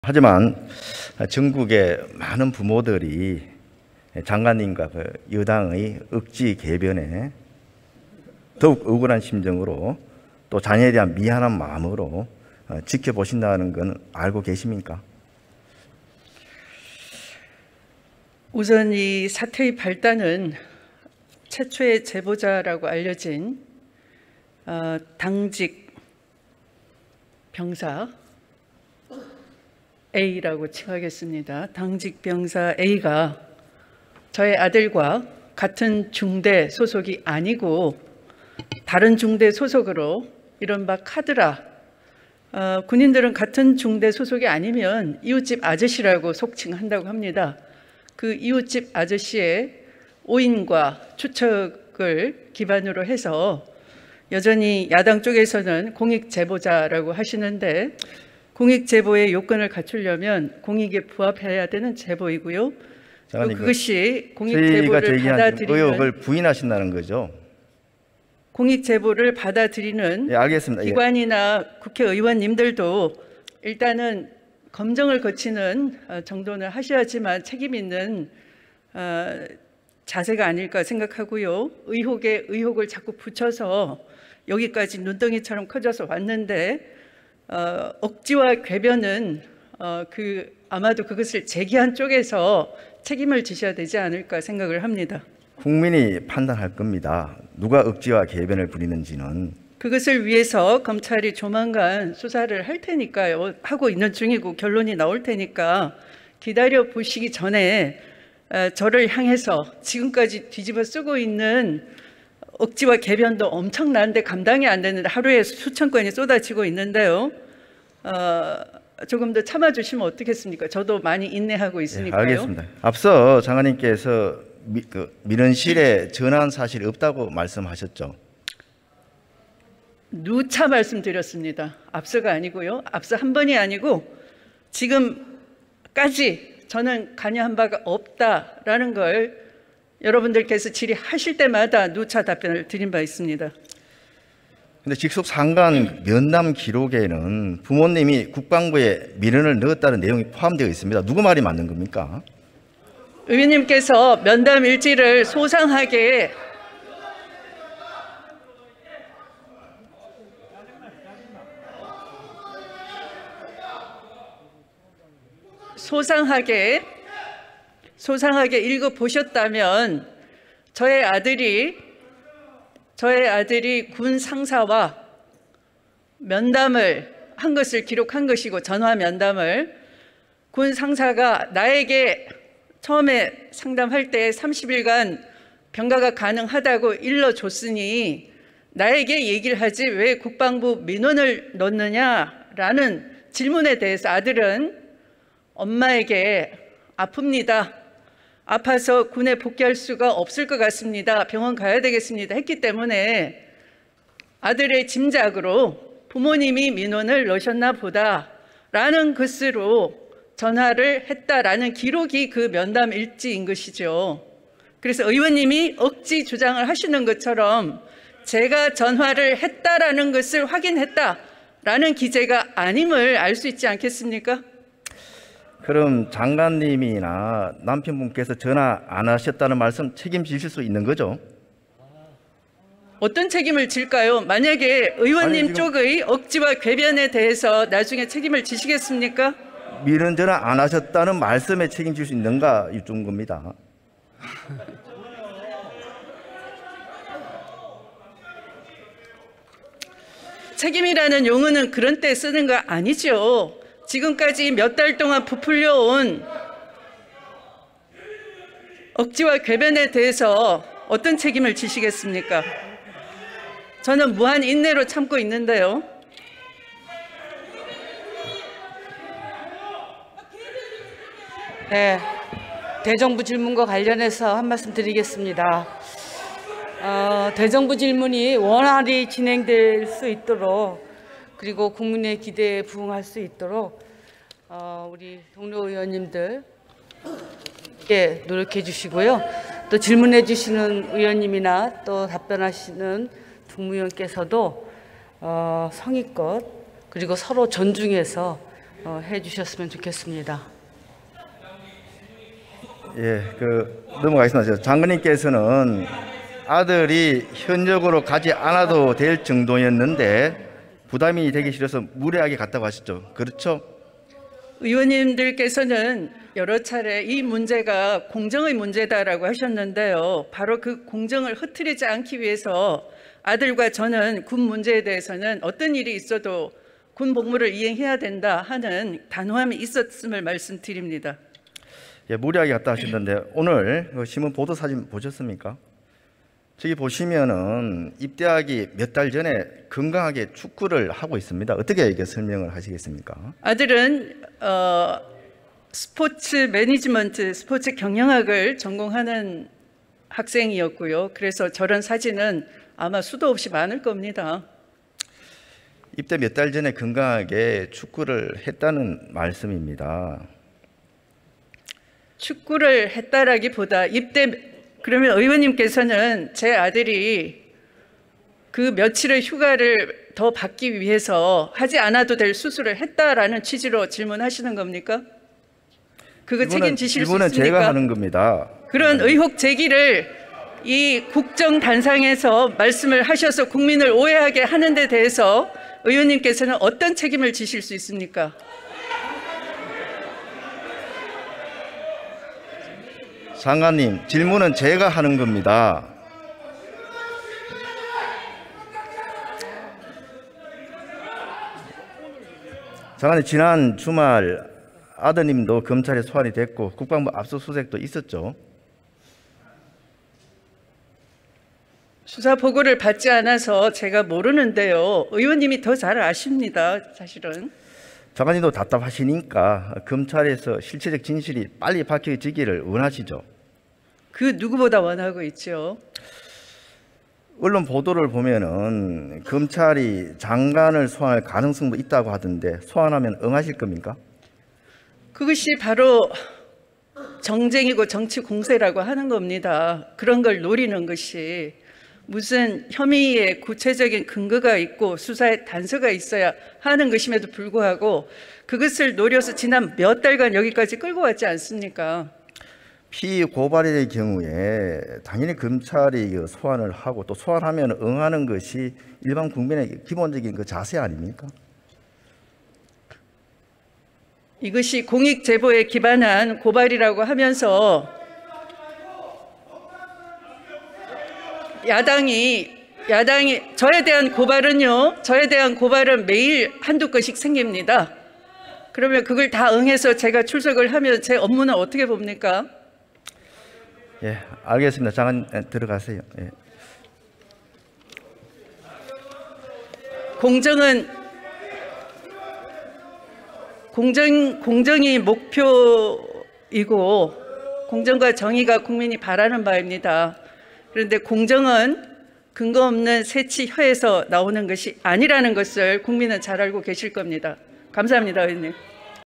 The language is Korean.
하지만 전국의 많은 부모들이 장관님과 그 여당의 억지 개변에 더욱 억울한 심정으로 또 자녀에 대한 미안한 마음으로 지켜보신다는 건 알고 계십니까? 우선 이 사태의 발단은 최초의 제보자라고 알려진 당직 병사 A라고 칭하겠습니다. 당직 병사 A가 저의 아들과 같은 중대 소속이 아니고 다른 중대 소속으로 이른바 카드라, 군인들은 같은 중대 소속이 아니면 이웃집 아저씨라고 속칭한다고 합니다. 그 이웃집 아저씨의 오인과 추측을 기반으로 해서 여전히 야당 쪽에서는 공익제보자라고 하시는데, 공익제보의 요건을 갖추려면 공익에 부합해야 되는 제보이고요. 또 그것이 공익제보를 받아들이는 의혹을 부인하신다는 거죠. 공익제보를 받아들이는 알겠습니다. 기관이나 국회의원님들도 일단은 검증을 거치는 정도는 하셔야지만 책임 있는 자세가 아닐까 생각하고요. 의혹에 의혹을 자꾸 붙여서 여기까지 눈덩이처럼 커져서 왔는데 억지와 궤변은 아마도 그것을 제기한 쪽에서 책임을 지셔야 되지 않을까 생각을 합니다. 국민이 판단할 겁니다. 누가 억지와 궤변을 부리는지는. 그것을 위해서 검찰이 조만간 수사를 할 테니까요. 하고 있는 중이고 결론이 나올 테니까 기다려 보시기 전에 저를 향해서 지금까지 뒤집어 쓰고 있는 억지와 궤변도 엄청난데 감당이 안 되는데 하루에 수천 건이 쏟아지고 있는데요. 조금 더 참아주시면 어떻겠습니까? 저도 많이 인내하고 있으니까요. 알겠습니다. 앞서 장관님께서 민원실에 전화한 사실이 없다고 말씀하셨죠? 누차 말씀드렸습니다. 앞서가 아니고요. 앞서 한 번이 아니고 지금까지 저는 관여한 바가 없다라는 걸 여러분들께서 질의하실 때마다 누차 답변을 드린 바 있습니다. 근데 직속 상관 면담 기록에는 부모님이 국방부에 민원을 넣었다는 내용이 포함되어 있습니다. 누구 말이 맞는 겁니까? 의원님께서 면담 일지를 소상하게 읽어보셨다면 저의 아들이 군 상사와 면담을 한 것을 기록한 것이고, 전화 면담을 군 상사가 나에게 처음에 상담할 때 30일간 병가가 가능하다고 일러줬으니 나에게 얘기를 하지 왜 국방부 민원을 넣느냐라는 질문에 대해서 아들은 엄마에게 아픕니다. 아파서 군에 복귀할 수가 없을 것 같습니다. 병원 가야 되겠습니다. 했기 때문에 아들의 짐작으로 부모님이 민원을 넣으셨나 보다라는 것으로 전화를 했다라는 기록이 그 면담 일지인 것이죠. 그래서 의원님이 억지 주장을 하시는 것처럼 제가 전화를 했다라는 것을 확인했다라는 기재가 아님을 알 수 있지 않겠습니까? 그럼 장관님이나 남편분께서 전화 안 하셨다는 말씀 책임지실 수 있는 거죠? 어떤 책임을 질까요? 만약에 의원님 쪽의 억지와 궤변에 대해서 나중에 책임을 지시겠습니까? 민원 전화 안 하셨다는 말씀에 책임질 수 있는가 여쭙는 겁니다. 책임이라는 용어는 그런 때 쓰는 거 아니죠. 지금까지 몇 달 동안 부풀려온 억지와 궤변에 대해서 어떤 책임을 지시겠습니까? 저는 무한 인내로 참고 있는데요. 네, 대정부 질문과 관련해서 한 말씀 드리겠습니다. 대정부 질문이 원활히 진행될 수 있도록, 그리고 국민의 기대에 부응할 수 있도록 우리 동료 의원님들 노력해 주시고요. 또 질문해 주시는 의원님이나 또 답변하시는 국무위원께서도 성의껏 그리고 서로 존중해서 해주셨으면 좋겠습니다. 예, 넘어가겠습니다. 장관님께서는 아들이 현역으로 가지 않아도 될 정도였는데 부담이 되기 싫어서 무례하게 갔다고 하셨죠. 그렇죠? 의원님들께서는 여러 차례 이 문제가 공정의 문제다라고 하셨는데요. 바로 그 공정을 흐트리지 않기 위해서 아들과 저는 군 문제에 대해서는 어떤 일이 있어도 군 복무를 이행해야 된다 하는 단호함이 있었음을 말씀드립니다. 예, 무리하게 갔다 하셨는데 오늘 신문 보도 사진 보셨습니까? 저기 보시면은 입대하기 몇 달 전에 건강하게 축구를 하고 있습니다. 어떻게 이게 설명을 하시겠습니까? 아들은 스포츠 매니지먼트, 스포츠 경영학을 전공하는 학생이었고요. 그래서 저런 사진은 아마 수도 없이 많을 겁니다. 입대 몇 달 전에 건강하게 축구를 했다는 말씀입니다. 축구를 했다라기보다 그러면 의원님께서는 제 아들이 그 며칠의 휴가를 더 받기 위해서 하지 않아도 될 수술을 했다라는 취지로 질문하시는 겁니까? 그거 책임지실 수 있습니까? 질문은 제가 하는 겁니다. 그런 의혹 제기를 이 국정단상에서 말씀을 하셔서 국민을 오해하게 하는 데 대해서 의원님께서는 어떤 책임을 지실 수 있습니까? 장관님, 질문은 제가 하는 겁니다. 장관님, 지난 주말 아드님도 검찰에 소환이 됐고 국방부 압수수색도 있었죠. 수사 보고를 받지 않아서 제가 모르는데요. 의원님이 더 잘 아십니다, 사실은. 장관님도 답답하시니까 검찰에서 실체적 진실이 빨리 밝혀지기를 원하시죠. 그 누구보다 원하고 있죠. 언론 보도를 보면은 검찰이 장관을 소환할 가능성도 있다고 하던데 소환하면 응하실 겁니까? 그것이 바로 정쟁이고 정치 공세라고 하는 겁니다. 그런 걸 노리는 것이 무슨 혐의에 구체적인 근거가 있고 수사에 단서가 있어야 하는 것임에도 불구하고 그것을 노려서 지난 몇 달간 여기까지 끌고 왔지 않습니까? 피고발의 경우에 당연히 검찰이 소환을 하고 또 소환하면 응하는 것이 일반 국민의 기본적인 그 자세 아닙니까? 이것이 공익 제보에 기반한 고발이라고 하면서 야당이 저에 대한 고발은 매일 한두 건씩 생깁니다. 그러면 그걸 다 응해서 제가 출석을 하면 제 업무는 어떻게 봅니까? 예, 알겠습니다. 장관 들어가세요. 예. 공정이 목표이고 공정과 정의가 국민이 바라는 바입니다. 그런데 공정은 근거 없는 새치 혀에서 나오는 것이 아니라는 것을 국민은 잘 알고 계실 겁니다. 감사합니다, 의원님.